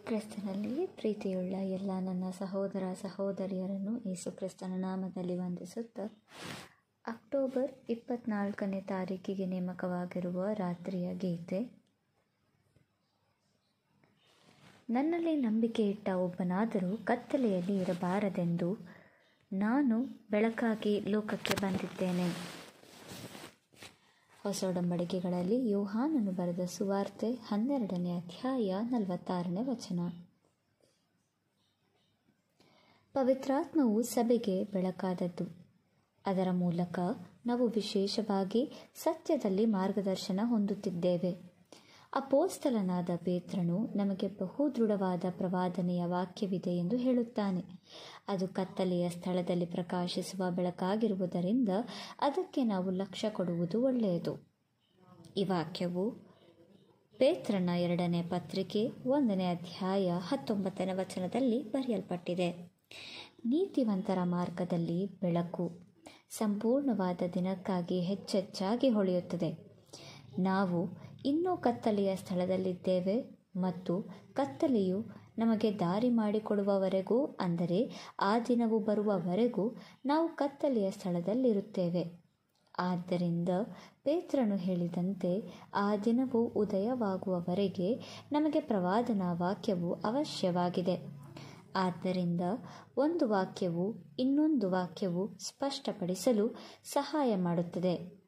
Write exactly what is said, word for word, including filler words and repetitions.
ಕ್ರಿಸ್ತನಲ್ಲಿ ಪ್ರೀತಿಯುಳ್ಳ ಎಲ್ಲ ನನ್ನ ಸಹೋದರ ಸಹೋದರಿಯರನ್ನು ಯೇಸು ಕ್ರಿಸ್ತನ ನಾಮದಲ್ಲಿ ವಂದಿಸುತ್ತಾ ಅಕ್ಟೋಬರ್ ಇಪ್ಪತ್ನಾಲ್ಕನೇ ತಾರೀಕಿಗೆ ನೇಮಕವಾಗಿರುವ ರಾತ್ರಿಯ ಗೀತೆ. ನನ್ನಲ್ಲಿ ನಂಬಿಕೆ ಇಟ್ಟ ಒಬ್ಬನಾದರೂ ಕತ್ತಲೆಯಲ್ಲಿ ಇರಬಾರದೆಂದು ನಾನು ಬೆಳಕಾಗಿ ಲೋಕಕ್ಕೆ ಬಂದಿದ್ದೇನೆ. ಹೊಸ ಒಡಂಬಡಿಕೆಗಳಲ್ಲಿ ಯೋಹಾನನು ಬರೆದ ಸುವಾರ್ತೆ ಹನ್ನೆರಡನೇ ಅಧ್ಯಾಯ ನಲವತ್ತಾರನೇ ವಚನ. ಪವಿತ್ರಾತ್ಮವು ಸಭೆಗೆ ಬೆಳಕಾದದ್ದು. ಅದರ ಮೂಲಕ ನಾವು ವಿಶೇಷವಾಗಿ ಸತ್ಯದಲ್ಲಿ ಮಾರ್ಗದರ್ಶನ ಹೊಂದುತ್ತಿದ್ದೇವೆ. ಅಪೋಸ್ತಲನಾದ ಪೇತ್ರನು ನಮಗೆ ಬಹು ದೃಢವಾದ ಪ್ರವಾದನೆಯ ವಾಕ್ಯವಿದೆ ಎಂದು ಹೇಳುತ್ತಾನೆ. ಅದು ಕತ್ತಲೆಯ ಸ್ಥಳದಲ್ಲಿ ಪ್ರಕಾಶಿಸುವ ಬೆಳಕಾಗಿರುವುದರಿಂದ ಅದಕ್ಕೆ ನಾವು ಲಕ್ಷ್ಯ ಕೊಡುವುದು ಒಳ್ಳೆಯದು. ಈ ವಾಕ್ಯವು ಪೇತ್ರನ ಎರಡನೇ ಪತ್ರಿಕೆ ಒಂದನೇ ಅಧ್ಯಾಯ ಹತ್ತೊಂಬತ್ತನೇ ವಚನದಲ್ಲಿ ಬರೆಯಲ್ಪಟ್ಟಿದೆ. ನೀತಿವಂತರ ಮಾರ್ಗದಲ್ಲಿ ಬೆಳಕು ಸಂಪೂರ್ಣವಾದ ದಿನಕ್ಕಾಗಿ ಹೆಚ್ಚೆಚ್ಚಾಗಿ ಹೊಳೆಯುತ್ತದೆ. ನಾವು ಇನ್ನೂ ಕತ್ತಲೆಯ ಸ್ಥಳದಲ್ಲಿದ್ದೇವೆ ಮತ್ತು ಕತ್ತಲೆಯು ನಮಗೆ ದಾರಿ ಮಾಡಿಕೊಡುವವರೆಗೂ, ಅಂದರೆ ಆ ದಿನವು ಬರುವವರೆಗೂ ನಾವು ಕತ್ತಲೆಯ ಸ್ಥಳದಲ್ಲಿರುತ್ತೇವೆ. ಆದ್ದರಿಂದ ಪೇತ್ರನು ಹೇಳಿದಂತೆ ಆ ದಿನವು ಉದಯವಾಗುವವರೆಗೆ ನಮಗೆ ಪ್ರವಾದನಾ ವಾಕ್ಯವು ಅವಶ್ಯವಾಗಿದೆ. ಆದ್ದರಿಂದ ಒಂದು ವಾಕ್ಯವು ಇನ್ನೊಂದು ವಾಕ್ಯವು ಸ್ಪಷ್ಟಪಡಿಸಲು ಸಹಾಯ ಮಾಡುತ್ತದೆ.